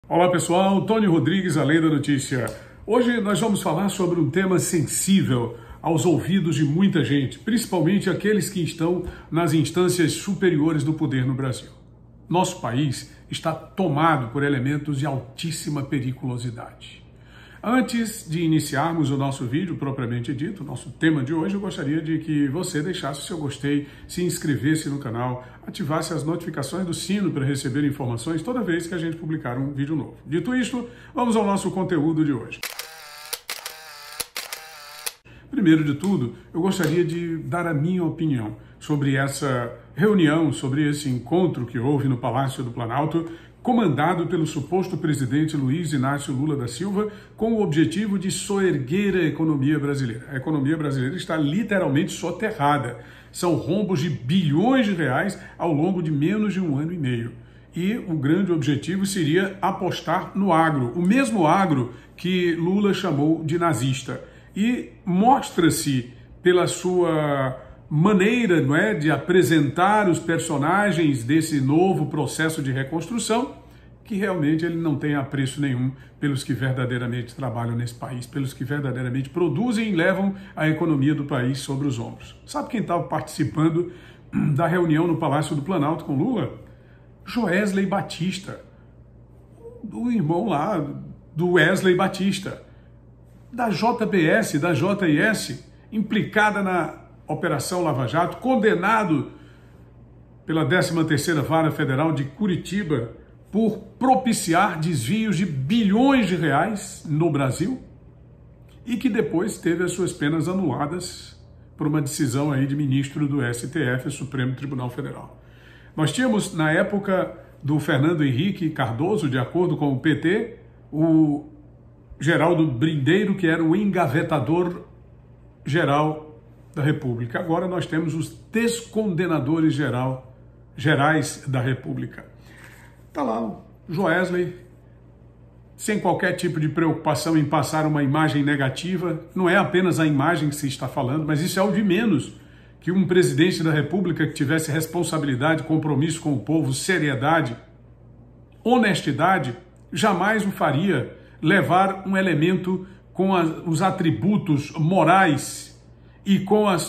Olá pessoal, Tony Rodrigues, Além da Notícia. Hoje nós vamos falar sobre um tema sensível aos ouvidos de muita gente, principalmente aqueles que estão nas instâncias superiores do poder no Brasil. Nosso país está tomado por elementos de altíssima periculosidade. Antes de iniciarmos o nosso vídeo propriamente dito, nosso tema de hoje, eu gostaria de que você deixasse o seu gostei, se inscrevesse no canal, ativasse as notificações do sino para receber informações toda vez que a gente publicar um vídeo novo. Dito isto, vamos ao nosso conteúdo de hoje. Primeiro de tudo, eu gostaria de dar a minha opinião sobre essa reunião, sobre esse encontro que houve no Palácio do Planalto, comandado pelo suposto presidente Luiz Inácio Lula da Silva, com o objetivo de soerguer a economia brasileira. A economia brasileira está literalmente soterrada. São rombos de bilhões de reais ao longo de menos de um ano e meio. E o grande objetivo seria apostar no agro, o mesmo agro que Lula chamou de nazista. E mostra-se pela sua maneira, não é, de apresentar os personagens desse novo processo de reconstrução, que realmente ele não tem apreço nenhum pelos que verdadeiramente trabalham nesse país, pelos que verdadeiramente produzem e levam a economia do país sobre os ombros. Sabe quem estava participando da reunião no Palácio do Planalto com Lula? Joesley Batista, o irmão lá do Wesley Batista, da JBS, da JIS, implicada na Operação Lava Jato, condenado pela 13ª Vara Federal de Curitiba por propiciar desvios de bilhões de reais no Brasil e que depois teve as suas penas anuladas por uma decisão aí de ministro do STF, Supremo Tribunal Federal. Nós tínhamos, na época do Fernando Henrique Cardoso, de acordo com o PT, o Geraldo Brindeiro, que era o engavetador geral da República. Agora nós temos os descondenadores gerais da República. Está lá o Joesley, sem qualquer tipo de preocupação em passar uma imagem negativa. Não é apenas a imagem que se está falando, mas isso é o de menos, que um presidente da República que tivesse responsabilidade, compromisso com o povo, seriedade, honestidade, jamais o faria levar um elemento com os atributos morais e com a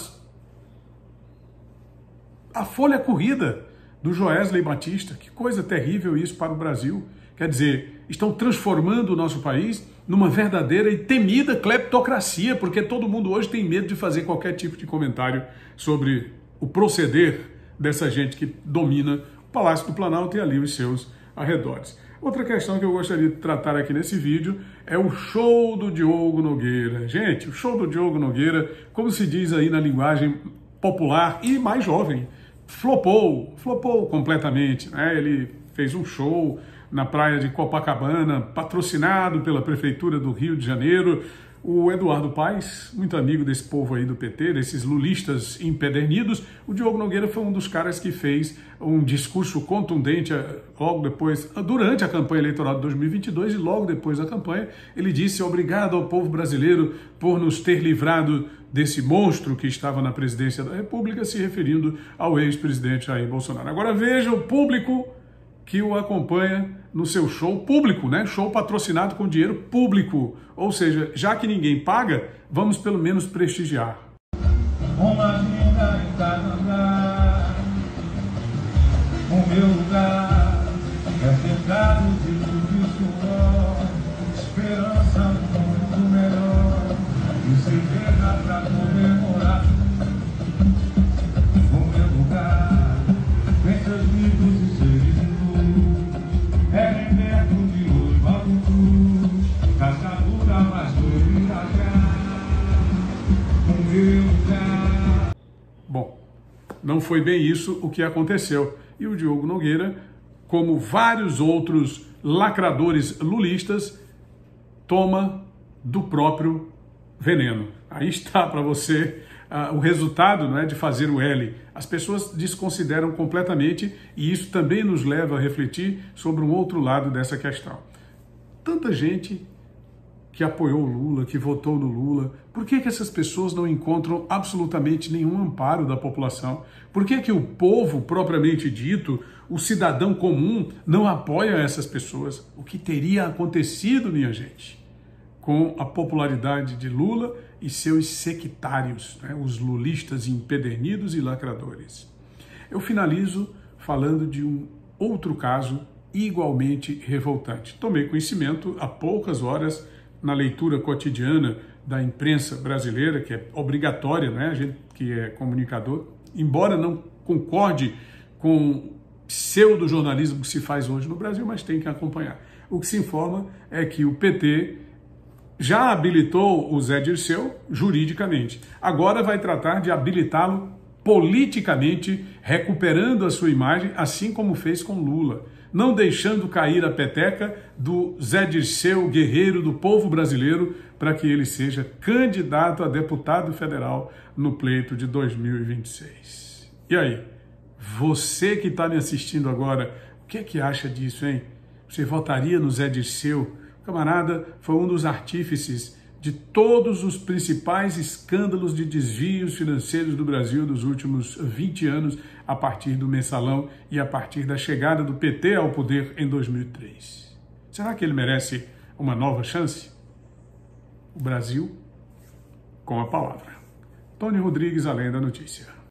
folha corrida do Joesley Batista. Que coisa terrível isso para o Brasil. Quer dizer, estão transformando o nosso país numa verdadeira e temida cleptocracia, porque todo mundo hoje tem medo de fazer qualquer tipo de comentário sobre o proceder dessa gente que domina o Palácio do Planalto e ali os seus arredores. Outra questão que eu gostaria de tratar aqui nesse vídeo é o show do Diogo Nogueira. Gente, o show do Diogo Nogueira, como se diz aí na linguagem popular e mais jovem, flopou completamente, né? Ele fez um show na praia de Copacabana, patrocinado pela Prefeitura do Rio de Janeiro. O Eduardo Paes, muito amigo desse povo aí do PT, desses lulistas empedernidos, o Diogo Nogueira foi um dos caras que fez um discurso contundente logo depois, durante a campanha eleitoral de 2022 e logo depois da campanha, ele disse: obrigado ao povo brasileiro por nos ter livrado desse monstro que estava na presidência da República, se referindo ao ex-presidente Jair Bolsonaro. Agora veja o público que o acompanha no seu show público, né? Show patrocinado com dinheiro público. Ou seja, já que ninguém paga, vamos pelo menos prestigiar. Uma vida em cada lugar, o meu lugar é cercado de luz e suor, esperança do mundo melhor, e certeza pra comemorar. O meu lugar, entre os mitos e seres de luz, é liberto de Oswaldo Cruz, caçadura mais doido Irajá. O meu lugar. Bom, não foi bem isso o que aconteceu. E o Diogo Nogueira, como vários outros lacradores lulistas, toma do próprio veneno. Aí está para você o resultado, não é, de fazer o L. As pessoas desconsideram completamente e isso também nos leva a refletir sobre um outro lado dessa questão. Tanta gente que apoiou o Lula, que votou no Lula, por que essas pessoas não encontram absolutamente nenhum amparo da população? Por que o povo, propriamente dito, o cidadão comum, não apoia essas pessoas? O que teria acontecido, minha gente, com a popularidade de Lula e seus sectários, né? Os lulistas empedernidos e lacradores? Eu finalizo falando de um outro caso igualmente revoltante. Tomei conhecimento há poucas horas na leitura cotidiana da imprensa brasileira, que é obrigatória, né? A gente que é comunicador, embora não concorde com o pseudo-jornalismo que se faz hoje no Brasil, mas tem que acompanhar. O que se informa é que o PT já habilitou o Zé Dirceu juridicamente. Agora vai tratar de habilitá-lo politicamente, recuperando a sua imagem, assim como fez com Lula, não deixando cair a peteca do Zé Dirceu, guerreiro do povo brasileiro, para que ele seja candidato a deputado federal no pleito de 2026. E aí, você que está me assistindo agora, o que é que acha disso, hein? Você votaria no Zé Dirceu? O camarada foi um dos artífices de todos os principais escândalos de desvios financeiros do Brasil dos últimos 20 anos, a partir do Mensalão e a partir da chegada do PT ao poder em 2003. Será que ele merece uma nova chance? O Brasil com a palavra. Tony Rodrigues, Além da Notícia.